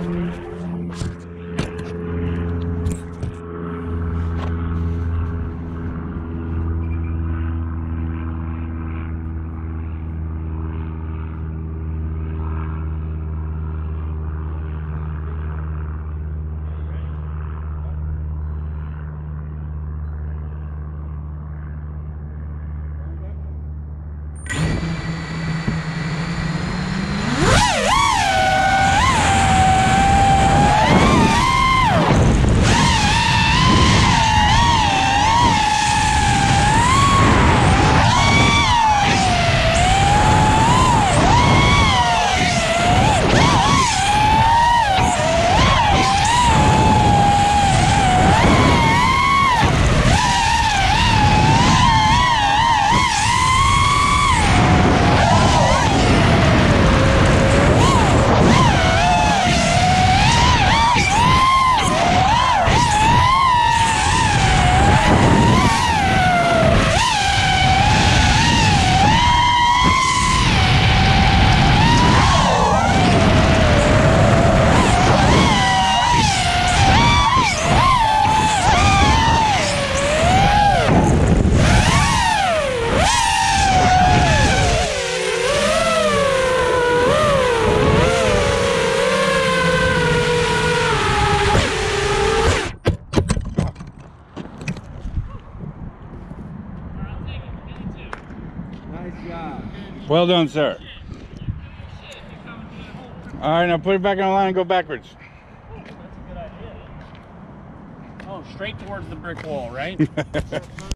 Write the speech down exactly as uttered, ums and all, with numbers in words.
Well done, sir. All right, now put it back on the line and go backwards. Oh, that's a good idea. Oh, straight towards the brick wall, right?